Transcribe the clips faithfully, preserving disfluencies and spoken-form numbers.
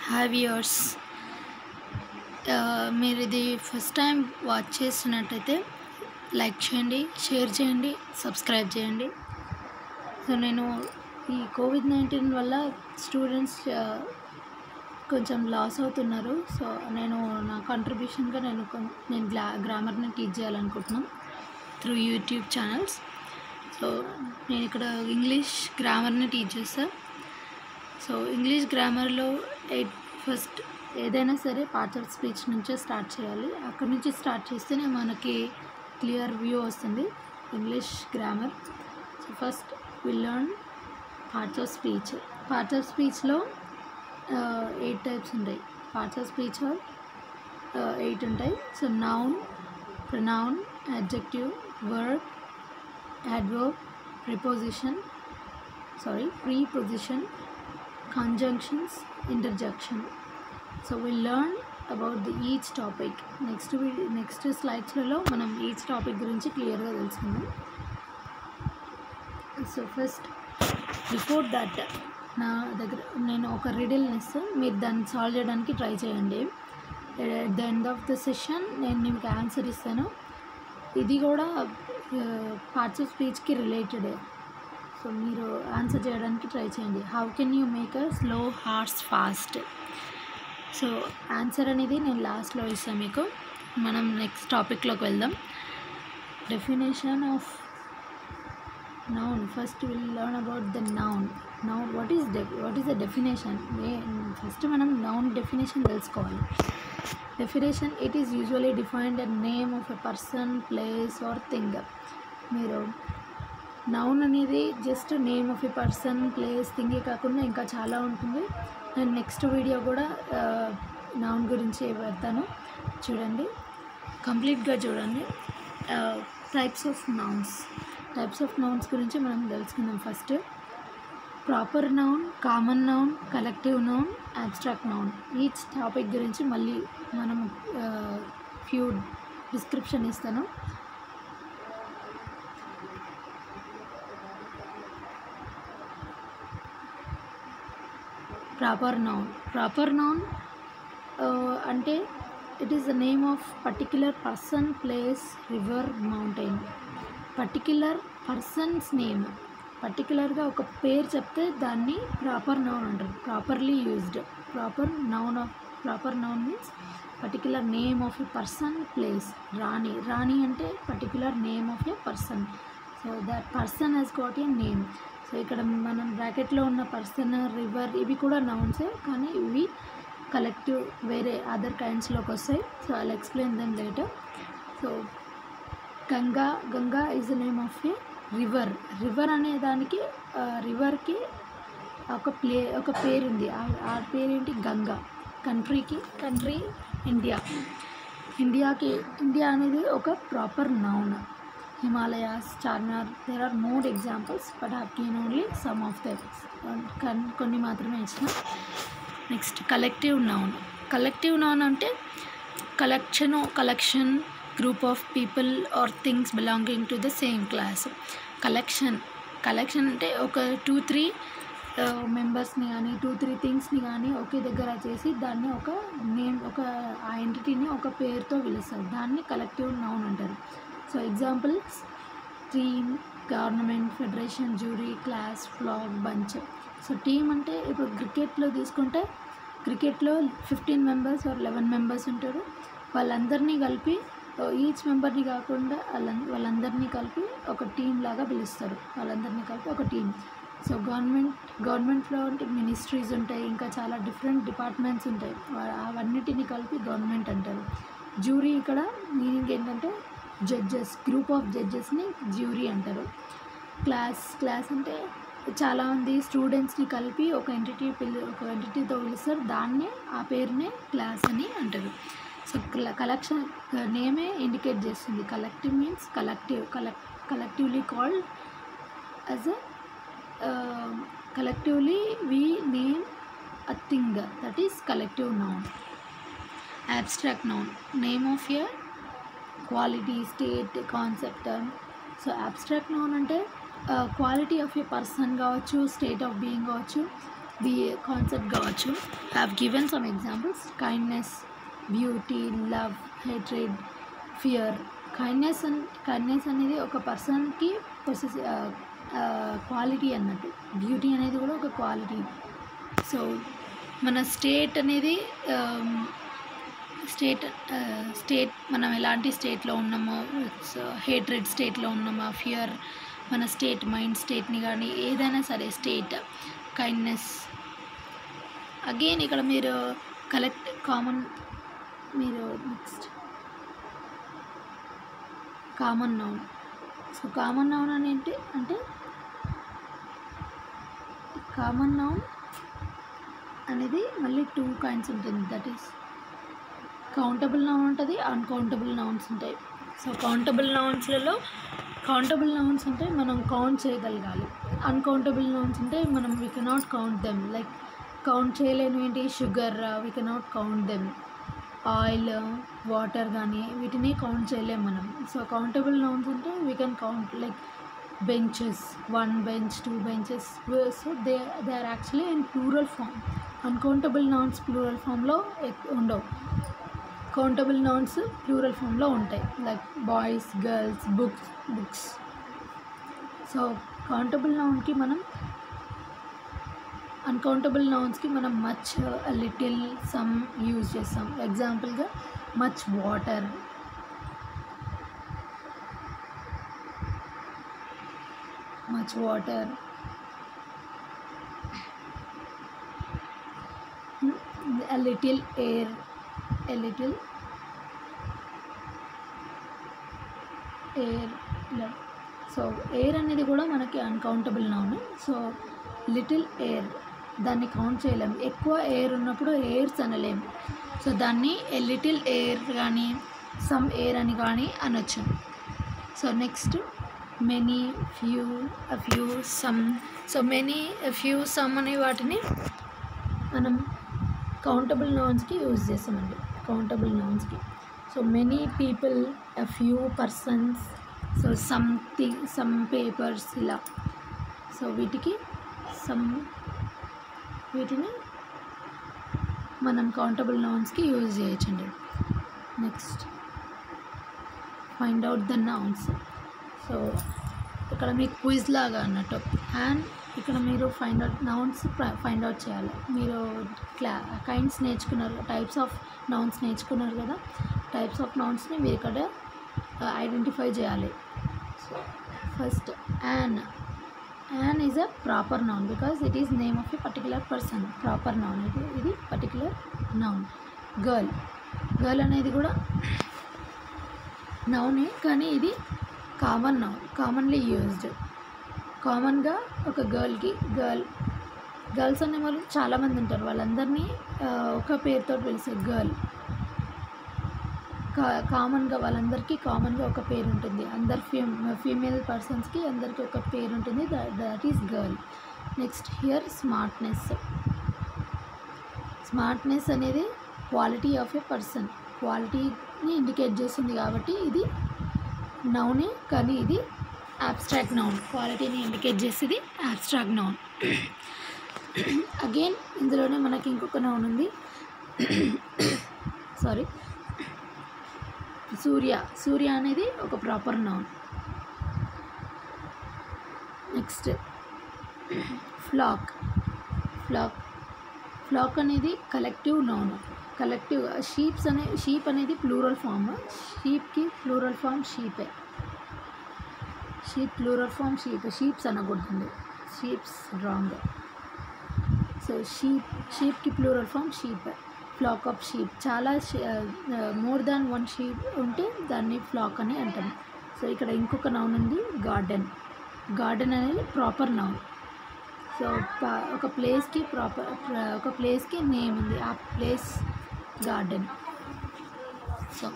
Hi viewers, మీరు ఇది first time watch చేస్తున్నట్టయితే లైక్ చేయండి, షేర్ చేయండి, సబ్స్క్రైబ్ చేయండి. సో నేను ఈ కోవిడ్ నైన్టీన్ వల్ల స్టూడెంట్స్ కొంచెం లాస్ అవుతున్నారు. సో నేను నా కంట్రిబ్యూషన్గా నేను నేను గ్లా గ్రామర్ని టీచ్ చేయాలనుకుంటున్నాను త్రూ యూట్యూబ్ ఛానల్స్. సో నేను ఇక్కడ ఇంగ్లీష్ గ్రామర్ని టీచ్ చేస్తాను. సో ఇంగ్లీష్ గ్రామర్లో ఎయిట్ ఫస్ట్ ఏదైనా సరే పార్ట్స్ ఆఫ్ స్పీచ్ నుంచే స్టార్ట్ చేయాలి. అక్కడి నుంచి స్టార్ట్ చేస్తేనే మనకి క్లియర్ వ్యూ వస్తుంది English grammar. So first will learn parts of speech. Parts of స్పీచ్లో ఎయిట్ టైప్స్ ఉంటాయి. పార్ట్స్ ఆఫ్ స్పీచ్ ఎయిట్ ఉంటాయి. So noun, pronoun, adjective, verb, adverb, preposition, sorry, preposition, conjunctions, interjection. So we'll learn about the each topic. Next next slides లలో మనం each topic గురించి క్లియర్గా తెలుసుకుందాం. So first before that నా దగ్గర నేను ఒక రిడిల్ని ఇస్తాను, మీరు దాన్ని సాల్వ్ చేయడానికి ట్రై చేయండి. At the end of the session నేను మీకు ఆన్సర్ ఇస్తాను. ఇది కూడా పార్ట్స్ ఆఫ్ స్పీచ్కి రిలేటెడే. సో మీరు ఆన్సర్ చేయడానికి ట్రై చేయండి. How can you make a slow horse fast? So answer అనేది నేను లాస్ట్లో ఇస్తాను మీకు. మనం నెక్స్ట్ టాపిక్లోకి వెళ్దాం. Definition of noun. First will learn about the noun. Noun what is the what is the definition? First మనం నౌన్ డెఫినేషన్ తెలుసుకోవాలి. Definition: it is usually defined a name of a person, place or thing. మీరు noun అనేది just name of a person, place, థింగే కాకుండా ఇంకా చాలా ఉంటుంది. నేను నెక్స్ట్ వీడియో కూడా నౌన్ గురించి పెడతాను, చూడండి, కంప్లీట్గా చూడండి. Types of nouns. Types of nouns గురించి మనం తెలుసుకుందాం. First proper noun, common noun, collective noun, abstract noun. Each topic గురించి మళ్ళీ మనం ఫ్యూ డిస్క్రిప్షన్ ఇస్తాను. Proper noun. ప్రాపర్ నౌన్ అంటే it is the name of particular person, place, river, mountain. Particular persons name, పర్టికులర్గా ఒక పేరు చెప్తే దాన్ని ప్రాపర్ నౌన్ అంటారు. Properly used. Proper noun of proper noun means particular name of a person, place. రాణి. రాణి అంటే particular name of a person. So that person he's got a name. So ఇక్కడ మనం బ్రాకెట్లో ఉన్న పర్సన్, రివర్ ఇవి కూడా నౌన్సే, కానీ ఇవి కలెక్టివ్ వేరే అదర్ కైండ్స్లోకి వస్తాయి. So I will explain them later. So Ganga. Ganga is the name of a river. River అనే దానికి రివర్కి ఒక ప్లే ఒక పేరుంది. ఆ పేరేంటి? గంగా. కంట్రీకి కంట్రీ ఇండియా. ఇండియాకి ఇండియా అనేది ఒక proper noun. Himalayas, Charminar, there are more examples, but have given only some of them. కొన్ని మాత్రమే ఇచ్చిన. Next collective noun. Collective noun అంటే collection collection group of people or things belonging to the same class. Collection. Collection అంటే ఒక two three మెంబర్స్ని కానీ two three థింగ్స్ని కానీ ఒకే దగ్గర చేసి దాన్ని ఒక నేమ్, ఒక ఆ ఎంటిటీని ఒక పేరుతో పిలుస్తారు. దాన్ని కలెక్టివ్ నౌన్ అంటారు. So examples: team, government, federation, jury, class, flag, bunch. So team అంటే ఇప్పుడు క్రికెట్లో తీసుకుంటే క్రికెట్లో fifteen members or eleven members ఉంటారు. వాళ్ళందరినీ కలిపి ఈచ్ మెంబర్ని కాకుండా వాళ్ళ వాళ్ళందరినీ కలిపి ఒక టీం లాగా పిలుస్తారు. వాళ్ళందరినీ కలిపి ఒక టీం. సో గవర్నమెంట్ గవర్నమెంట్లో అంటే మినిస్ట్రీస్ ఉంటాయి, ఇంకా చాలా డిఫరెంట్ డిపార్ట్మెంట్స్ ఉంటాయి. అవన్నిటిని కలిపి గవర్నమెంట్ అంటారు. జ్యూరీ ఇక్కడ మీనింగ్ ఏంటంటే జడ్జెస్, గ్రూప్ ఆఫ్ జడ్జెస్ని జ్యూరీ అంటారు. క్లాస్. క్లాస్ అంటే చాలామంది స్టూడెంట్స్ని కలిపి ఒక ఎంటిటీ పిలు ఒక ఎంటిటీతో పిలుస్తారు. దాన్నే ఆ పేరునే క్లాస్ అని అంటారు. సో కలెక్షన్ నేమే ఇండికేట్ చేస్తుంది. Collective means collective. Collect collectively called as a collectively we name a thing, that is collective noun. Abstract noun. Name of a quality, state, concept. So abstract noun అంటే quality of a person కావచ్చు, state of being కావచ్చు, be concept కావచ్చు. Have given some examples. Kindness, beauty, love, hatred, fear. Kindness unkindness అనేది ఒక పర్సన్కి possess quality అన్నట్టు. Beauty అనేది కూడా ఒక క్వాలిటీ. సో మన స్టేట్ అనేది స్టేట్ స్టేట్ మనం ఎలాంటి స్టేట్లో ఉన్నామో, హేట్రెడ్ స్టేట్లో ఉన్నామా, ఫియర్ మన స్టేట్, మైండ్ స్టేట్ని కానీ ఏదైనా సరే స్టేట్. కైండ్నెస్ అగైన్ ఇక్కడ మీరు కలెక్ట్ కామన్ మీరు next common noun. So common noun అని ఏంటి అంటే కామన్ నౌన్ అనేది మళ్ళీ టూ కైండ్స్ ఉంటుంది. దట్ ఈస్ కౌంటబుల్ నౌన్ ఉంటుంది, అన్కౌంటబుల్ నౌన్స్ ఉంటాయి. సో కౌంటబుల్ నౌన్స్లలో కౌంటబుల్ నౌన్స్ అంటే మనం కౌంట్ చేయగలగాలి. అన్కౌంటబుల్ నౌన్స్ అంటే మనం we cannot count them. Like count చేయలేని ఏంటి, sugar we cannot count them, oil, water కానీ వీటిని కౌంట్ చేయలేము మనం. సో కౌంటబుల్ నౌన్స్ అంటే we can count. Like benches, one bench, two benches. So they they are actually in plural form. Uncountable nouns plural ఫామ్లో ఉండవు, countable nouns plural ఫామ్లో ఉంటాయి. Like boys, girls, books books so countable నౌన్కి మనం uncountable నౌన్స్కి మనం much, little, some use చేస్తాం. ఎగ్జాంపుల్గా much water, much water, a little air, a little air. So air అనేది కూడా మనకి uncountable noun. So little air దాన్ని కౌంట్ చేయలేము. ఎక్కువ ఎయిర్ ఉన్నప్పుడు ఎయిర్స్ అనలేము. సో దాన్ని ఎ లిటిల్ ఎయిర్ కానీ సమ్ ఎయిర్ అని కానీ అనొచ్చు. So next many, few, a few, some. So many, few, some అనే వాటిని మనం కౌంటబుల్ నౌన్స్కి యూజ్ చేస్తామండి. కౌంటబుల్ నౌన్స్కి so many people, a few persons, so something, some papers ఇలా. సో వీటికి సమ్ వీటిని మనం కౌంటబుల్ నౌన్స్కి యూజ్ చేయొచ్చండి. Next find out the nouns. So ఇక్కడ మీకు క్విజ్ లాగా అన్నట్టు. అండ్ ఇక్కడ మీరు find out nouns find out చేయాలి. మీరు క్లా కైండ్స్ నేర్చుకున్నారు, టైప్స్ ఆఫ్ నౌన్స్ నేర్చుకున్నారు కదా. టైప్స్ ఆఫ్ నౌన్స్ని మీరు ఇక్కడ ఐడెంటిఫై చేయాలి. So first Ann. Ann is a proper noun because it is name of a particular person. Proper noun ఇది ఇది పర్టికులర్ నౌన్. గర్ల్, గర్ల్ అనేది కూడా నౌనే కానీ ఇది కామన్ నౌన్, కామన్లీ యూజ్డ్. కామన్గా ఒక గర్ల్కి గర్ల్ గర్ల్స్ అనే వాళ్ళు చాలామంది ఉంటారు, వాళ్ళందరినీ ఒక పేరుతో పిలిచే గర్ల్. కా కామన్గా వాళ్ళందరికీ కామన్గా ఒక పేరు ఉంటుంది. అందరు ఫీమ్ ఫీమేల్ పర్సన్స్కి అందరికీ ఒక పేరు ఉంటుంది. That is girl. Next here smartness. Smartness అనేది క్వాలిటీ ఆఫ్ ఏ పర్సన్, క్వాలిటీని ఇండికేట్ చేస్తుంది కాబట్టి ఇది నౌనే కానీ ఇది abstract noun. క్వాలిటీని ఇండికేట్ చేసేది abstract noun. అగైన్ ఇందులోనే మనకి ఇంకొక నౌన్ ఉంది. సారీ సూర్య. సూర్య అనేది ఒక proper noun. Next flock. Flock flock అనేది కలెక్టివ్ నౌన్. కలెక్టివ్. షీప్స్ అనే షీప్ అనేది ప్లూరల్ ఫామ్. షీప్కి ప్లూరల్ ఫామ్ షీపే. Sheep plural form sheep. Sheeps అనకూడదండి, షీప్స్ రాంగ్. సో షీప్ షీప్కి plural form sheep. Flock of sheep. చాలా మోర్ దాన్ వన్ షీప్ ఉంటే దాన్ని ఫ్లాక్ అని అంటాం. సో ఇక్కడ ఇంకొక నౌన్ ఉంది గార్డెన్. గార్డెన్ అనేది ప్రాపర్ నౌన్. సో ఒక ప్లేస్కి ప్రాపర్ ఒక ప్లేస్కి నేమ్ ఉంది, ఆ place garden. So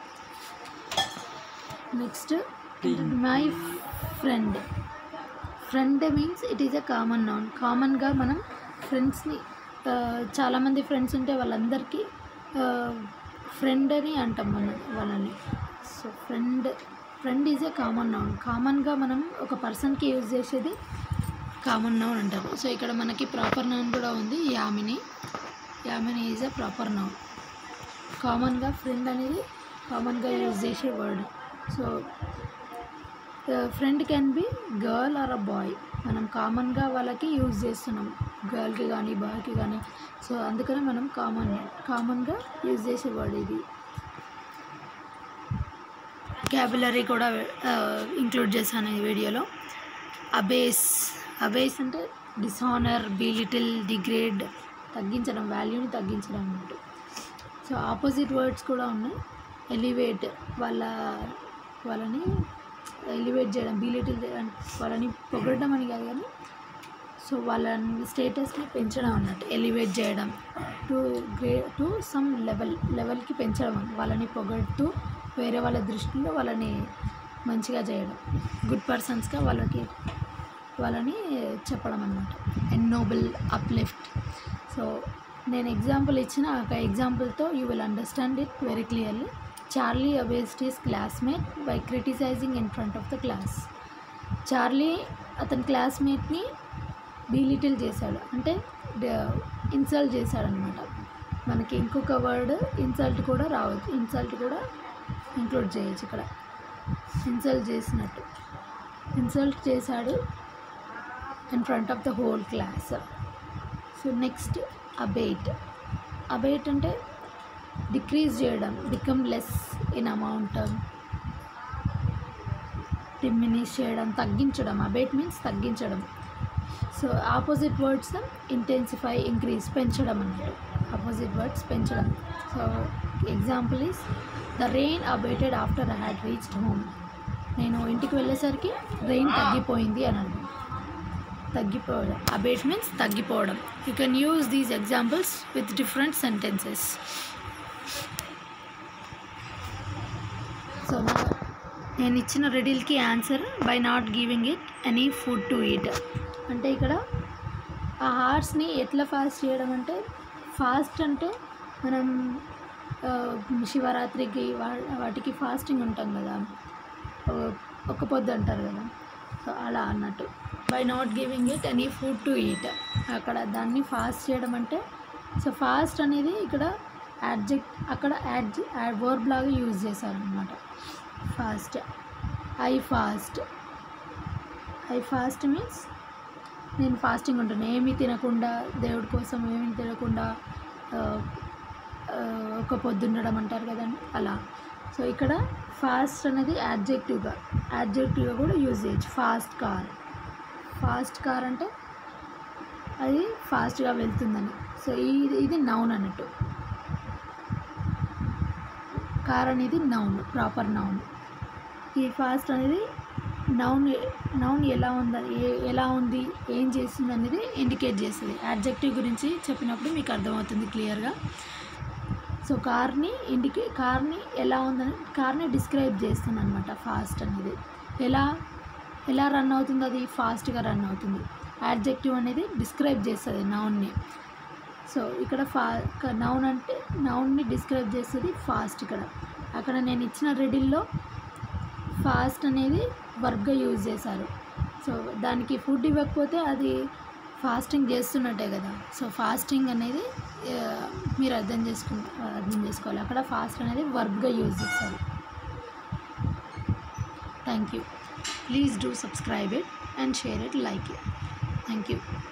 next my friend. Friend means it is a common noun. కామన్గా మనం ఫ్రెండ్స్ని చాలామంది ఫ్రెండ్స్ ఉంటే వాళ్ళందరికీ ఫ్రెండ్ అని అంటాం మనం వాళ్ళని. So friend friend is a common noun. కామన్గా మనం ఒక పర్సన్కి యూజ్ చేసేది కామన్ నౌన్ అంటారు. సో ఇక్కడ మనకి ప్రాపర్ నౌన్ కూడా ఉంది, Yamini. Yamini is a proper noun. కామన్గా ఫ్రెండ్ అనేది కామన్గా యూజ్ చేసే word. So friend can be girl or a boy. మనం కామన్గా వాళ్ళకి యూజ్ చేస్తున్నాం, గర్ల్కి కానీ బాయ్కి కానీ. సో అందుకనే మనం కామన్ కామన్గా యూజ్ చేసే వర్డ్ ఇది. క్యాబులరీ కూడా ఇంక్లూడ్ చేశాను ఈ వీడియోలో. అబేస్. అబేస్ అంటే డిసానర్, బిలిటిల్, డిగ్రేడ్, తగ్గించడం, వాల్యూని తగ్గించడం అన్నట్టు. సో ఆపోజిట్ వర్డ్స్ కూడా ఉన్నాయి. ఎలివేట్, వాళ్ళ వాళ్ళని ఎలివేట్ చేయడం, బిలిటిల్ వాళ్ళని పొగడడం అని కాదు కానీ సో వాళ్ళ స్టేటస్ని పెంచడం అన్నట్టు, ఎలివేట్ చేయడం. టు గ్రే టు సమ్ లెవెల్ లెవెల్కి పెంచడం, వాళ్ళని పొగడుతూ వేరే వాళ్ళ దృష్టిలో వాళ్ళని మంచిగా చేయడం, గుడ్ పర్సన్స్గా వాళ్ళకి వాళ్ళని చెప్పడం అన్నమాట. Ennoble, uplift. సో నేను ఎగ్జాంపుల్ ఇచ్చిన ఒక ఎగ్జాంపుల్తో you will understand it very clearly. Charlie abased his classmate by criticising in front of the class. Charlie అతని క్లాస్మేట్ని బీలిటిల్ చేశాడు, అంటే ఇన్సల్ట్ చేశాడనమాట. మనకి ఇంకొక వర్డ్ ఇన్సల్ట్ కూడా రావచ్చు, ఇన్సల్ట్ కూడా ఇంక్లూడ్ చేయొచ్చు ఇక్కడ. ఇన్సల్ట్ చేసినట్టు, ఇన్సల్ట్ చేశాడు in front of the whole class. So next abate. Abate అంటే డిక్రీజ్ చేయడం, become less in amount, diminish చేయడం, తగ్గించడం. అబేట్ మీన్స్ తగ్గించడం. So opposite words intensify, increase, పెంచడం అన్నట్టు. ఆపోజిట్ వర్డ్స్ పెంచడం. So example is the rain abated after I had reached home. నేను ఇంటికి వెళ్ళేసరికి రెయిన్ తగ్గిపోయింది అని అన్నాను. తగ్గిపోవడం, అబేట్ మీన్స్ తగ్గిపోవడం. You can use these examples with different sentences. So నేను ఇచ్చిన రిడిల్కి answer by not giving it any food to eat. అంటే ఇక్కడ ఆ హార్స్ని ఎట్లా ఫాస్ట్ చేయడం అంటే, ఫాస్ట్ అంటే మనం శివరాత్రికి వా వాటికి ఫాస్టింగ్ ఉంటాం కదా, ఒక పొద్దు అంటారు కదా, సో అలా అన్నట్టు. By not giving it any food to eat, అక్కడ దాన్ని ఫాస్ట్ చేయడం అంటే. సో ఫాస్ట్ అనేది ఇక్కడ యాడ్జెక్ట్, అక్కడ యాడ్ వర్బ్ లాగా యూజ్ చేశారనమాట. Fast, I fast. I fast means నేను ఫాస్టింగ్ ఉంటాను, ఏమీ తినకుండా, దేవుడి కోసం ఏమీ తినకుండా ఒక పొద్దుండడం అంటారు కదండి, అలా. సో ఇక్కడ ఫాస్ట్ అనేది యాడ్జెక్టివ్గా యాడ్జెక్టివ్గా కూడా యూజ్ చేయొచ్చు. Fast car. ఫాస్ట్ కార్ అంటే అది ఫాస్ట్గా వెళ్తుందని. సో ఇది ఇది నౌన్ అన్నట్టు. కార్ అనేది నౌన్, ప్రాపర్ నౌన్. ఈ ఫాస్ట్ అనేది నౌన్ నౌన్ ఎలా ఉందని, ఏ ఎలా ఉంది, ఏం చేస్తుంది అనేది ఇండికేట్ చేస్తుంది. యాడ్జెక్టివ్ గురించి చెప్పినప్పుడు మీకు అర్థమవుతుంది క్లియర్గా. సో కార్ని ఇండికే కార్ని ఎలా ఉందని, కార్ని డిస్క్రైబ్ చేస్తుంది అనమాట ఫాస్ట్ అనేది. ఎలా ఎలా రన్ అవుతుంది, అది ఫాస్ట్గా రన్ అవుతుంది. యాడ్జెక్టివ్ అనేది డిస్క్రైబ్ చేస్తుంది నౌన్ని. సో ఇక్కడ ఫా నౌన్ అంటే నౌన్ని డిస్క్రైబ్ చేస్తుంది ఫాస్ట్. ఇక్కడ అక్కడ నేను ఇచ్చిన రెడిల్లో ఫాస్ట్ అనేది వర్బ్గా యూజ్ చేశారు. సో దానికి ఫుడ్ ఇవ్వకపోతే అది ఫాస్టింగ్ చేస్తున్నట్టే కదా. సో ఫాస్టింగ్ అనేది మీరు అర్థం చేసుకు అర్థం చేసుకోవాలి. అక్కడ ఫాస్ట్ అనేది వర్బ్గా యూజ్ చేస్తారు. Thank you. Please do subscribe it and share it, like it. Thank you.